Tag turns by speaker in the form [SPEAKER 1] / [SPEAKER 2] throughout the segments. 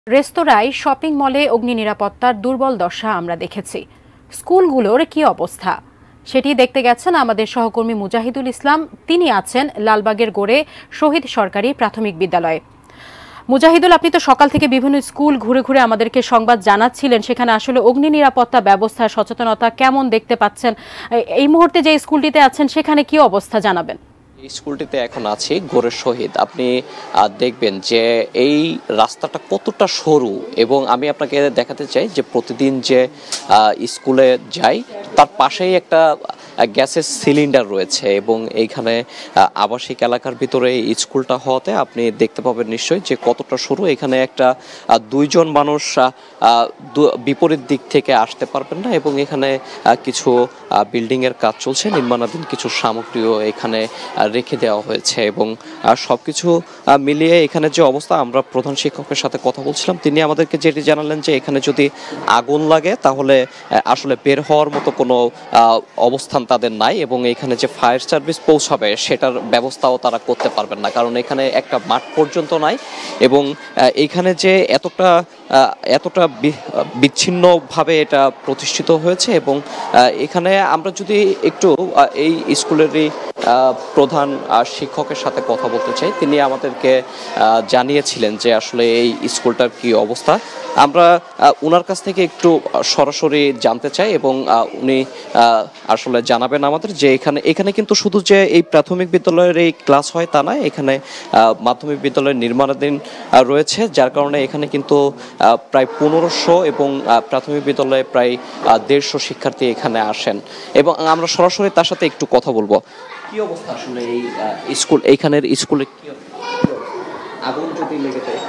[SPEAKER 1] রেস্তোরাঁয়, শপিং মলে অগ্নি নিরাপত্তার দুর্বল দশা আমরা দেখেছি। স্কুলগুলোর কি অবস্থা সেটি দেখতে গেছেন আমাদের সহকর্মী মুজাহিদুল ইসলাম। তিনি আছেন লালবাগের গোড়ে শহীদ সরকারি প্রাথমিক বিদ্যালয়ে। মুজাহিদুল, আপনি তো সকাল থেকে বিভিন্ন স্কুল ঘুরে ঘুরে আমাদেরকে সংবাদ জানাচ্ছিলেন, সেখানে আসলে অগ্নি নিরাপত্তা ব্যবস্থা সচেতনতা কেমন দেখতে পাচ্ছেন? এই মুহূর্তে যে স্কুলটিতে আছেন সেখানে কি অবস্থা জানাবেন।
[SPEAKER 2] এই স্কুলটিতে এখন আছি গোরের শহীদ। আপনি দেখবেন যে এই রাস্তাটা কতটা সরু, এবং আমি আপনাকে দেখাতে চাই যে প্রতিদিন যে স্কুলে যাই তার পাশেই একটা গ্যাসের সিলিন্ডার রয়েছে, এবং এইখানে আবাসিক এলাকার ভিতরে এই স্কুলটা হওয়াতে আপনি দেখতে পাবেন নিশ্চয়ই যে কতটা সরু। এখানে একটা দুইজন মানুষ বিপরীত দিক থেকে আসতে পারবেন না, এবং এখানে কিছু বিল্ডিংয়ের কাজ চলছে, নির্মাণাধীন কিছু সামগ্রীও এখানে রেখে দেওয়া হয়েছে। এবং সবকিছু মিলিয়ে এখানে যে অবস্থা, আমরা প্রধান শিক্ষকের সাথে কথা বলছিলাম, তিনি আমাদেরকে যেটি জানালেন যে এখানে যদি আগুন লাগে তাহলে আসলে বের হওয়ার মতো কোনো অবস্থান তাদের নাই, এবং এখানে যে ফায়ার সার্ভিস পৌঁছাবে সেটার ব্যবস্থাও তারা করতে পারবেন না, কারণ এখানে একটা মাঠ পর্যন্ত নাই। এবং এইখানে যে এতটা বিচ্ছিন্নভাবে এটা প্রতিষ্ঠিত হয়েছে। এবং এখানে আমরা যদি একটু এই স্কুলেরই প্রধান শিক্ষকের সাথে কথা বলতে চাই, তিনি আমাদেরকে জানিয়েছিলেন যে আসলে এই স্কুলটার কি অবস্থা। আমরা ওনার কাছ থেকে একটু সরাসরি জানতে চাই, এবং উনি আসলে জানাবেন আমাদের যে এখানে কিন্তু শুধু যে এই প্রাথমিক বিদ্যালয়ের এই ক্লাস হয় তা নয়, এখানে মাধ্যমিক বিদ্যালয়ের নির্মাণাধীন রয়েছে, যার কারণে এখানে কিন্তু প্রায় 1500 এবং প্রাথমিক বিদ্যালয়ে প্রায় 150 শিক্ষার্থী এখানে আসেন। এবং আমরা সরাসরি তার সাথে একটু কথা বলবো। কি অবস্থা আসলে এই স্কুল, এইখানের স্কুলে কি আগুন যদি লেগে যায়?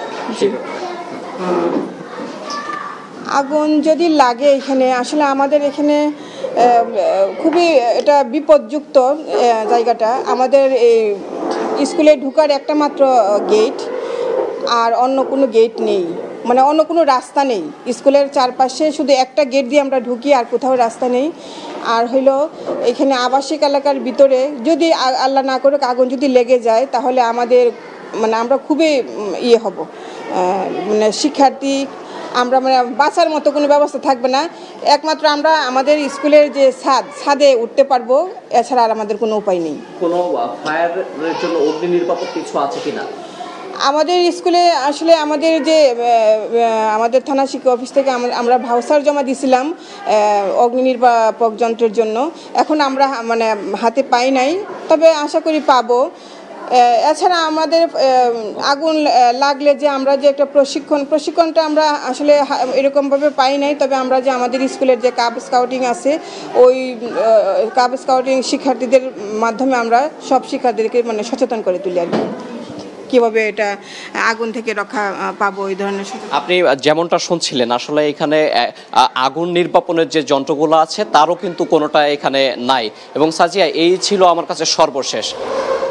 [SPEAKER 3] আগুন যদি লাগে এখানে, আসলে আমাদের এখানে খুবই এটা বিপদযুক্ত জায়গাটা। আমাদের এই স্কুলে ঢোকার একটা মাত্র গেট, আর অন্য কোনো গেট নেই, মানে অন্য কোনো রাস্তা নেই। স্কুলের চারপাশে শুধু একটা গেট দিয়ে আমরা ঢুকি, আর কোথাও রাস্তা নেই। আর হইলো এখানে আবাসিক এলাকার ভিতরে যদি আল্লাহ না করে আগুন যদি লেগে যায়, তাহলে আমাদের আমরা খুবই হব, মানে শিক্ষার্থী আমরা বাঁচার মতো কোনো ব্যবস্থা থাকবে না। একমাত্র আমরা আমাদের স্কুলের যে ছাদে উঠতে পারবো, এছাড়া আর আমাদের কোনো উপায় নেই।
[SPEAKER 2] কোনো ফায়ারের জন্য অগ্নি নির্বাপক কিছু আছে কিনা?
[SPEAKER 3] আমাদের স্কুলে আসলে আমাদের থানা শিক্ষা অফিস থেকে আমরা ভাউচার জমা দিয়েছিলাম অগ্নি নির্বাপক যন্ত্রের জন্য। এখন আমরা হাতে পাই নাই, তবে আশা করি পাবো। এছাড়া আমাদের আগুন লাগলে যে আমরা যে একটা প্রশিক্ষণটা আমরা আসলে এরকমভাবে পাই নাই, তবে আমরা যে আমাদের স্কুলের যে কাব স্কাউটিং আছে, ওই কাব স্কাউটিং শিক্ষার্থীদের মাধ্যমে আমরা সব শিক্ষার্থীদেরকে সচেতন করে তুলি আর কি, কিভাবে এটা আগুন থেকে রক্ষা পাবো, এই ধরনের।
[SPEAKER 2] আপনি যেমনটা শুনছিলেন, আসলে এখানে আগুন নির্বাপনের যে যন্ত্রগুলো আছে তারও কিন্তু কোনোটা এখানে নাই। এবং সাজিয়া, এই ছিল আমার কাছে সর্বশেষ।